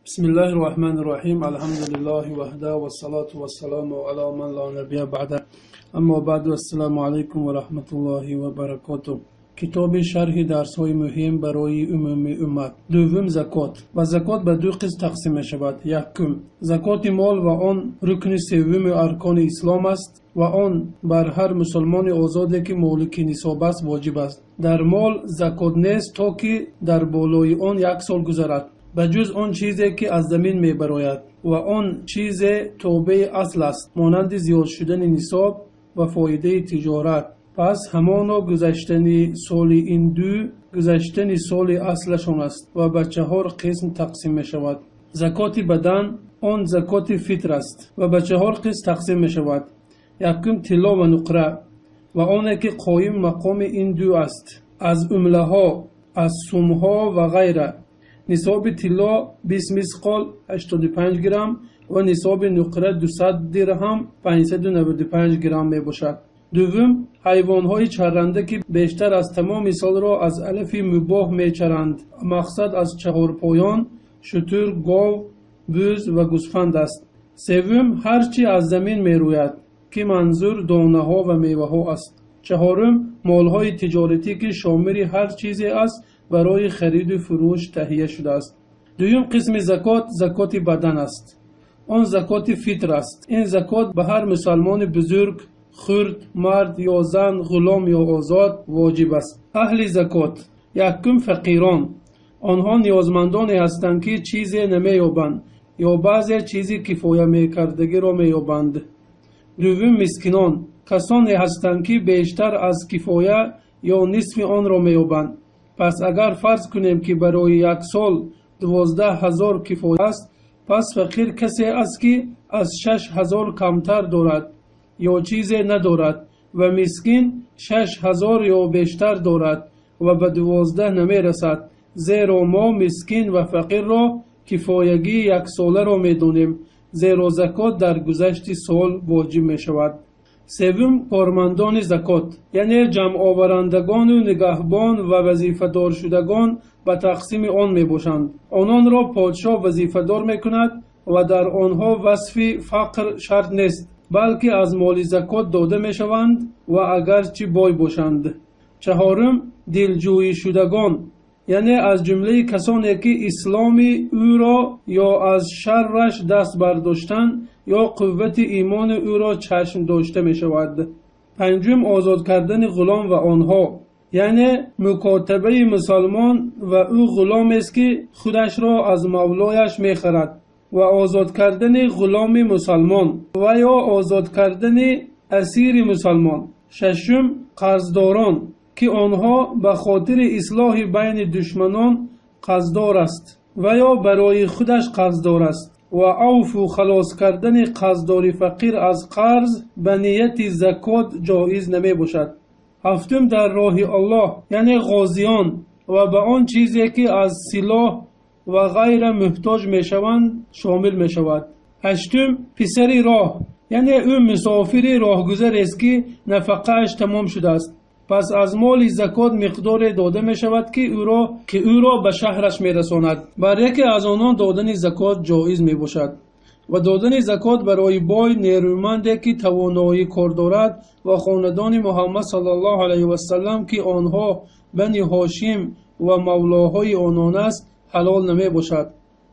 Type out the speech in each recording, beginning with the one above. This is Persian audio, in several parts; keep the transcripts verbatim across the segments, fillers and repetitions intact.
بسم الله الرحمن الرحیم. الحمد لله وحده و الصلاة و السلام علی من لا نبی بعده. اما بعد، السلام علیکم و رحمت الله و برکاته. کتاب شرح درس های مهم برای عموم امت. دوم، زکات. و زکات به دو قسم تقسیم می شود. یکم، زکات مال و آن رکن سوم ارکان اسلام است و آن بر هر مسلمان آزادی که مالک نصاب است واجب است. در مال زکات نیست تا که در بالای آن یک سال گذرد، بجز آن چیزی که از زمین می براید و آن چیز تابع اصل است، مانند زیاد شدن نصاب و فایده تجارت. پس همانا گذشتن سال این دو گذشتن سال اصلشان است و به چهار قسم تقسیم می شود. زکات بدن، آن زکات فطر است و به چهار قسم تقسیم می شود. یکم، طلا و نقره و آن که قایم مقام این دو است، از عمله ها، از سوم ها و غیره. نصاب طلا بیست مسقال هشتاد و پنج گرم و نصاب نقره دویست درهم پانصد و نود و پنج گرم می باشد. دوم، حیوان های چرنده که بیشتر از تمام سال را از علف مباح می چرند. مقصد از چهار پایان، شتر، گاو، بز و گوسفند است. سوم، هرچی از زمین می روید که منظور دانه ها و میوه ها است. چهارم، مال های تجارتی که شامل هر چیزی است برای خرید و فروش تهیه شده است. دوم قسم زکات، زکات بدن است. آن زکات فطر است. این زکات به هر مسلمان بزرگ، خرد، مرد یا زن، غلام یا آزاد واجب است. اهل زکات. یکم، فقیران. آنها نیازمندانی هستند که چیزی نمی‌یابند یا بعضی چیزی کفایه می‌کردگی را می‌یابند. دوم، مسکینان. کسانی هستند که بیشتر از کفایه یا نصف آن را می‌یابند. پس اگر فرض کنیم که برای یک سال دوازده هزار کفایه است، پس فقیر کسی است که از شش هزار کمتر دارد یا چیزی ندارد و مسکین شش هزار یا بیشتر دارد و به دوازده نمی رسد. زیرا ما مسکین و فقیر را کفایگی یک ساله را می دونیم، زیرا زکات در گذشت سال واجب می شود. سوم، کارمندان زکات، یعنی جمع آورندگان و نگهبان و وظیفه دار شدگان به تقسیم آن می باشند. آنان را پادشاه وظیفه دار می کند و در آنها وصف فقر شرط نیست، بلکه از مال زکات داده می شوند و اگرچه بای باشند. چهارم، دلجویی شدگان، یعنی از جمله کسانی که اسلام او را یا از شرش دست برداشتن یا قوت ایمان او را چشم داشته می شود. پنجم، آزاد کردن غلام و آنها، یعنی مکاتبه مسلمان و او غلام است که خودش را از مولایش می خرد و آزاد کردن غلام مسلمان و یا آزاد کردن اسیر مسلمان. ششم، قرضداران که آنها به خاطر اصلاح بین دشمنان قرضدار است و یا برای خودش قرضدار است و عفو و خلاص کردن قرضدار فقیر از قرض به نیت زکات جایز نمی باشد. هفتم، در راه الله، یعنی غازیان و به آن چیزی که از سلاح و غیر محتاج می شوند شامل می شود. هشتم، پسر راه، یعنی او مسافر راهگذر است که نفقه اش تمام شده است، پس از مال زکات مقدار داده می شود که او را که او را به شهرش می رساند. بر یکی از آنان دادن زکات جایز می باشد. و دادن زکات برای بای نیرومندی که توانایی کار دارد و خاندان محمد صلی الله علیه و سلم که آنها بنی هاشم و مولاهای آنان است حلال نمی باشد.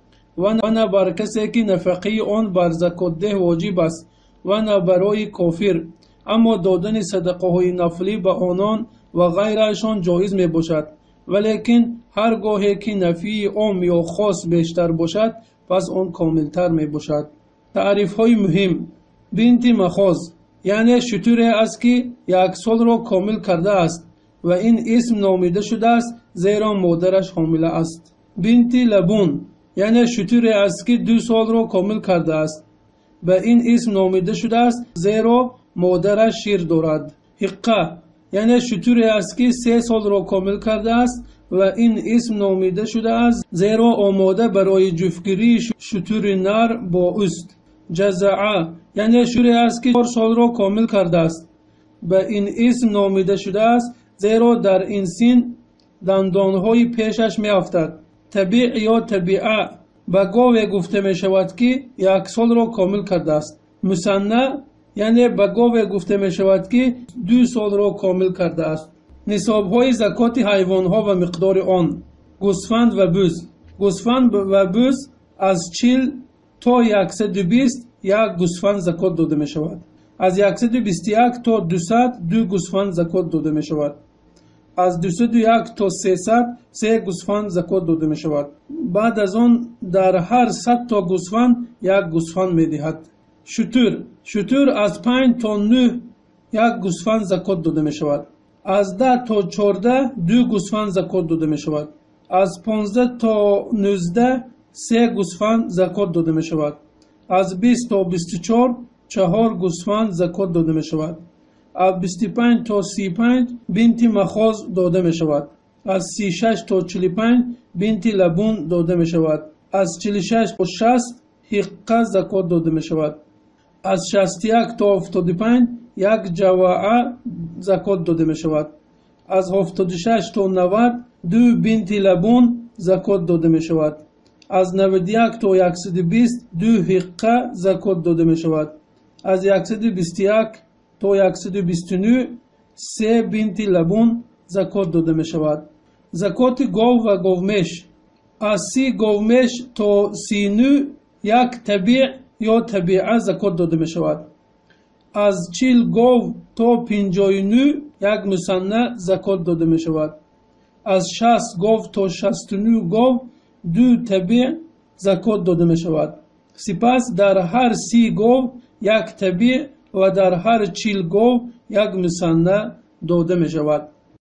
و نه بر کسی که نفقه آن بر زکات ده واجب است و نه برای کافر. اما دادن صدقه های نفلی به آنان و غیرشان جایز می باشد، ولیکن هر گاهی که نفی عام یا خاص بیشتر باشد پس آن کاملتر می باشد. تعریف های مهم. بنت مخاض، یعنی شتری است که یک سال را کامل کرده است و این اسم نامیده شده است زیرا مادرش حامله است. بنت لبون، یعنی شتری است که دو سال را کامل کرده است و این اسم نامیده شده است زیرا مادرش شیر دارد. حقه، یعنی شتری است که سه سال را کامل کرده است و این اسم نامیده شده است زیرا آماده برای جفتگیری شتر نر با اوست. جزعه، یعنی شتری است که چهار سال را کامل کرده است و این اسم نامیده شده است زیرا در این سن دندانهای پیشش می افتد. طبیع یا طبیعه، به گاو گفته می شود که یک سال را کامل کرده است. مسنه یعنی به گاو گفته می شود که دو سال را کامل کرده است. نصاب های زکات حیوان ها و مقدار آن: گوسفند و بز. گوسفند و بز از چهل تا صد و بیست یک گوسفند زکات داده می شود. از صد و بیست و یک تا دویست دو گوسفند زکات داده می شود. از دویست و یک تا سیصد سه گوسفند زکات داده می شود. بعد از آن در هر صد تا گوسفند یک گوسفند می دهد. شتر شتر از پنج تا نه یک گوسفند زکات داده می شود. از ده تا چهارده دو گوسفند زکات داده می شود. از پانزده تا نوزده سه گوسفند زکات داده می شود. از بیست تا بیست و چهار چهار گوسفند زکات داده می شود. از بیست و پنج تا سی و پنج بنت مخاض داده می شود. از سی و شش تا چهل و پنج بنت لبون داده می شود. از چهل و شش تا شصت حقه زکات داده می شود. از شصت و یک تا هفتاد و پنج یک جوعه زکات داده می شود. از هفتاد و شش تا نود دو بنت لبون زکات داده می شود. از نود و یک تا صد و بیست دو حقه زکات داده می شود. از صد و بیست و یک تا صد و بیست و نه سه بنت لبون زکات داده می شود. زکات گاو و گاومیش: از سی گاومیش تا سی و نه یک طبیع یا طبیعه زکات داده می شود. از چهل گاو تا پنجاه و نه یک مسنه زکات داده می شود. از شصت گاو تا شصت و نه گاو دو طبیع زکات داده می شود. سپس در هر سی گاو یک طبیع و در هر چهل گاو یک مسنه داده می شود.